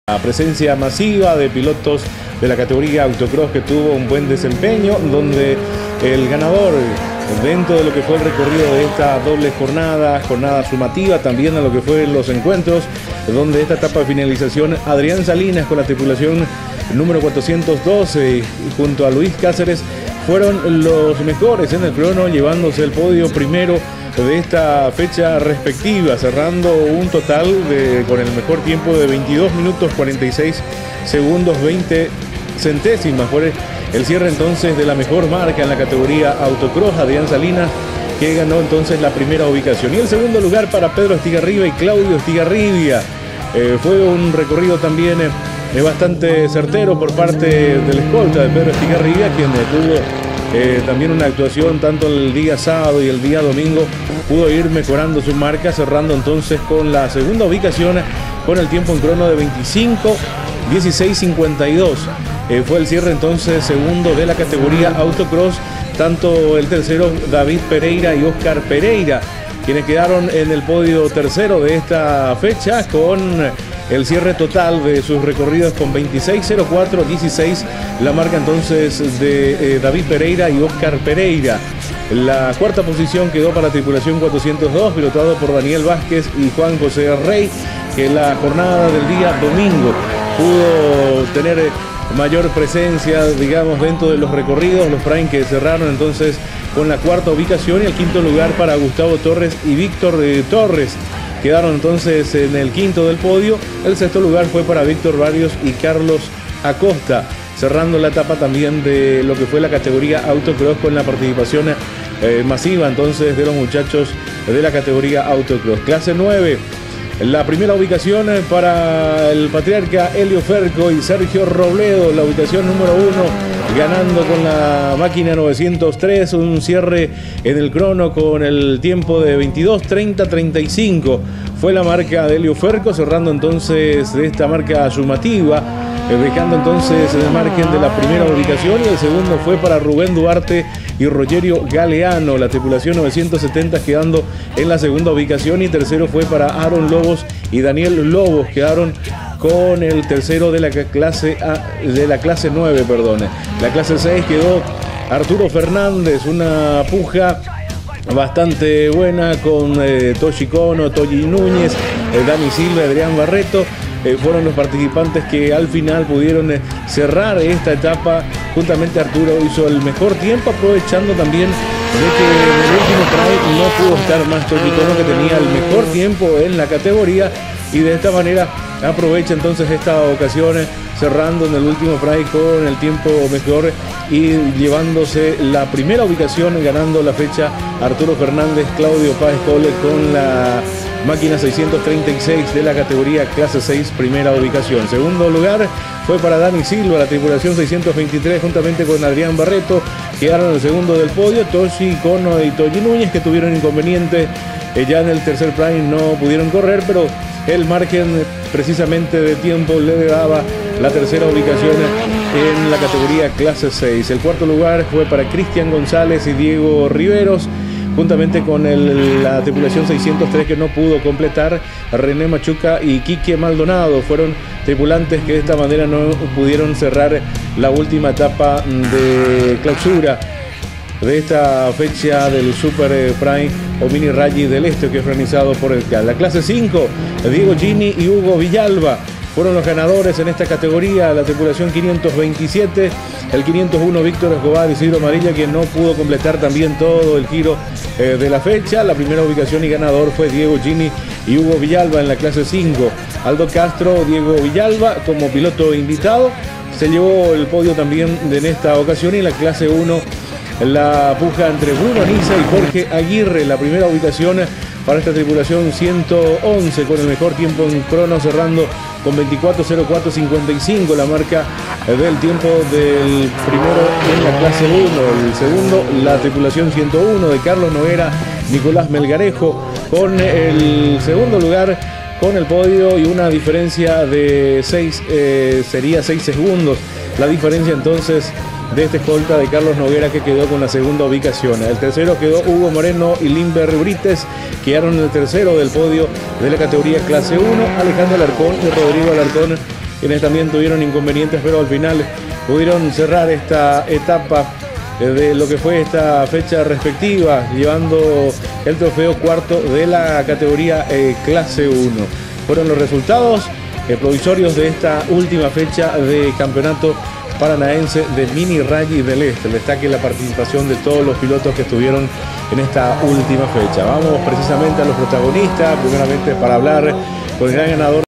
La presencia masiva de pilotos de la categoría autocross que tuvo un buen desempeño, donde el ganador dentro de lo que fue el recorrido de esta doble jornada sumativa, también a lo que fue los encuentros, donde esta etapa de finalización, Adrián Salinas con la tripulación número 412 y junto a Luis Cáceres fueron los mejores en el crono, llevándose el podio primero de esta fecha respectiva, cerrando un total con el mejor tiempo de 22 minutos 46 segundos 20 centésimas. Fue el cierre entonces de la mejor marca en la categoría autocross, Adrián Salinas, que ganó entonces la primera ubicación. Y el segundo lugar para Pedro Estigarribia y Claudio Estigarribia. Fue un recorrido también bastante certero por parte del escolta de Pedro Estigarribia, quien tuvo también una actuación tanto el día sábado y el día domingo, pudo ir mejorando su marca, cerrando entonces con la segunda ubicación con el tiempo en crono de 25:16:52. Fue el cierre entonces segundo de la categoría autocross, tanto el tercero David Pereira y Oscar Pereira, quienes quedaron en el podio tercero de esta fecha con el cierre total de sus recorridos con 26:04:16, la marca entonces de David Pereira y Oscar Pereira. La cuarta posición quedó para la tripulación 402, pilotado por Daniel Vázquez y Juan José Rey, que la jornada del día domingo pudo tener mayor presencia, digamos, dentro de los recorridos, los prime que cerraron entonces con la cuarta ubicación, y el quinto lugar para Gustavo Torres y Víctor Torres. Quedaron entonces en el quinto del podio. El sexto lugar fue para Víctor Barrios y Carlos Acosta, cerrando la etapa también de lo que fue la categoría autocross con la participación masiva entonces de los muchachos de la categoría autocross. Clase 9, la primera ubicación para el patriarca Helio Ferco y Sergio Robledo, la ubicación número 1, ganando con la máquina 903, un cierre en el crono con el tiempo de 22:30:35. Fue la marca de Helio Ferco, cerrando entonces de esta marca sumativa, dejando entonces en el margen de la primera ubicación, y el segundo fue para Rubén Duarte y Rogerio Galeano, la tripulación 970 quedando en la segunda ubicación, y tercero fue para Aaron Lobos y Daniel Lobos, quedaron con el tercero de la clase 9, perdón. La clase 6 quedó Arturo Fernández, una puja bastante buena con Toshi Kono, Toyi Núñez, Dani Silva, Adrián Barreto. Fueron los participantes que al final pudieron cerrar esta etapa. Juntamente Arturo hizo el mejor tiempo, aprovechando también de que en el último try no pudo estar más Toshi Kono, que tenía el mejor tiempo en la categoría, y de esta manera aprovecha entonces esta ocasión cerrando en el último try con el tiempo mejor y llevándose la primera ubicación, ganando la fecha Arturo Fernández, Claudio Páez Cole con la máquina 636 de la categoría clase 6, primera ubicación. Segundo lugar fue para Dani Silva, la tripulación 623, juntamente con Adrián Barreto, quedaron en el segundo del podio. Toshi Kono y Toyi Núñez, que tuvieron inconveniente ya en el tercer prime, no pudieron correr, pero el margen precisamente de tiempo le daba la tercera ubicación en la categoría clase 6. El cuarto lugar fue para Cristian González y Diego Riveros, juntamente con la tripulación 603 que no pudo completar. René Machuca y Quique Maldonado fueron tripulantes que de esta manera no pudieron cerrar la última etapa de clausura de esta fecha del Super Prime o Mini Rally del Este, que es organizado por la clase 5. Diego Gini y Hugo Villalba fueron los ganadores en esta categoría. La tripulación 527, el 501 Víctor Escobar y Ciro Amarilla, quien no pudo completar también todo el giro de la fecha. La primera ubicación y ganador fue Diego Gini y Hugo Villalba en la clase 5. Aldo Castro, Diego Villalba como piloto invitado, se llevó el podio también en esta ocasión. Y en la clase 1, la puja entre Bruno Niza y Jorge Aguirre, la primera ubicación para esta tripulación 111 con el mejor tiempo en crono, cerrando con 24:04:55, la marca del tiempo del primero en la clase 1. El segundo, la tripulación 101 de Carlos Noguera, Nicolás Melgarejo, con el segundo lugar con el podio y una diferencia de 6 segundos. La diferencia entonces de este escolta de Carlos Noguera, que quedó con la segunda ubicación. El tercero quedó Hugo Moreno y Limber Brites, quedaron en el tercero del podio de la categoría clase 1. Alejandro Alarcón y Rodrigo Alarcón quienes también tuvieron inconvenientes, pero al final pudieron cerrar esta etapa de lo que fue esta fecha respectiva, llevando el trofeo cuarto de la categoría clase 1. Fueron los resultados provisorios de esta última fecha de campeonato paranaense de Mini Rally del Este. Destaque la participación de todos los pilotos que estuvieron en esta última fecha. Vamos precisamente a los protagonistas, primeramente para hablar con el gran ganador